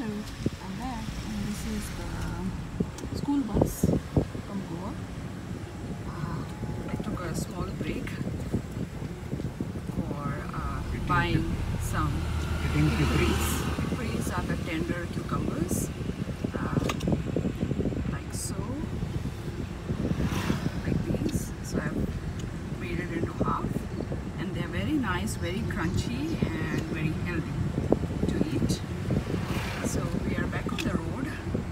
Hello, I'm back, and this is the school bus from Goa. I took a small break for buying some pickles. Pickles are the tender cucumbers, like so, like these. So I've made it into half, and they're very nice, very crunchy, and very healthy to eat. So we are back on the road,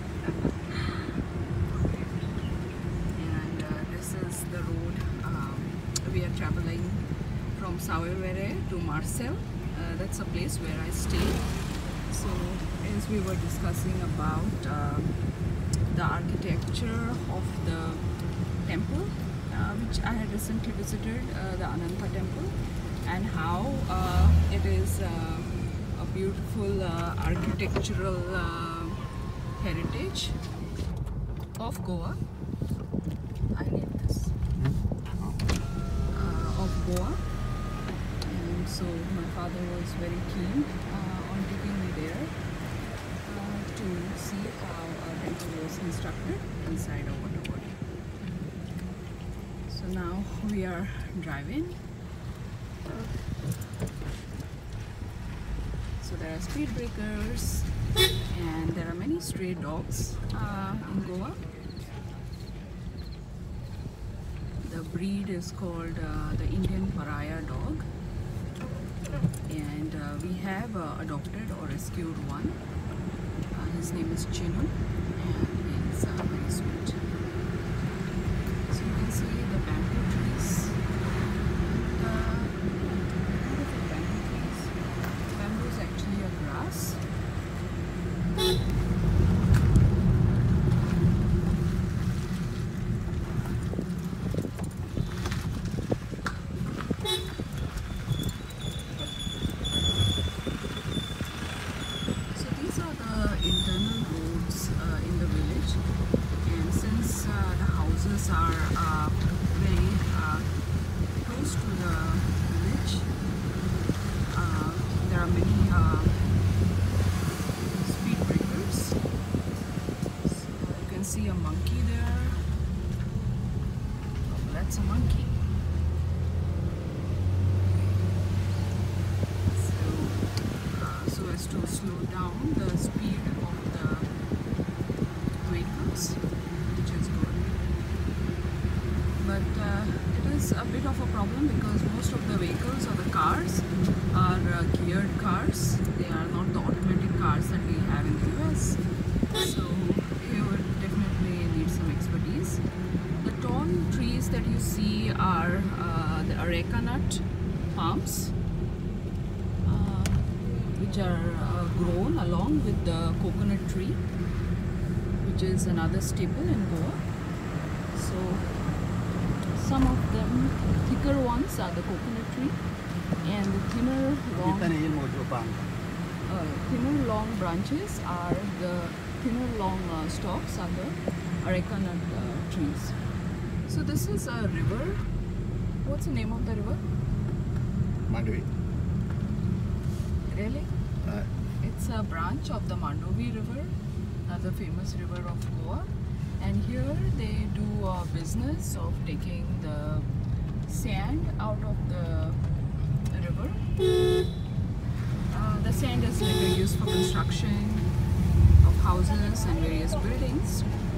and this is the road we are traveling from Sauvere to Marcel. That's a place where I stay. So as we were discussing about the architecture of the temple, which I had recently visited, the Ananta temple, and how it is a beautiful architectural heritage of Goa. I need this. Of Goa. And so my father was very keen on taking me there to see how a temple was constructed inside a water body. So now we are driving. So there are speed breakers, and there are many stray dogs in Goa. The breed is called the Indian Pariah dog, and we have adopted or rescued one. His name is Chinu, and he's very sweet. So you can see the bamboo trees. Beautiful bamboo trees. Bamboo is actually a grass. Internal roads in the village, and since the houses are very close to the village, there are many speed breakers. So you can see a monkey there. Oh, that's a monkey. So as to slow down the speed of the vehicles, which is good. But it is a bit of a problem because most of the vehicles or the cars are geared cars. They are not the automatic cars that we have in the US. So you would definitely need some expertise. The tall trees that you see are the areca nut palms, which are grown along with the coconut tree, which is another staple in Goa. So some of them, thicker ones, are the coconut tree, and the thinner long branches are the thinner long stalks are the areca nut trees. So this is a river. What's the name of the river? Mandavi. Really? It's a branch of the Mandovi River, another famous river of Goa. And here they do a business of taking the sand out of the river. The sand is later used for construction of houses and various buildings.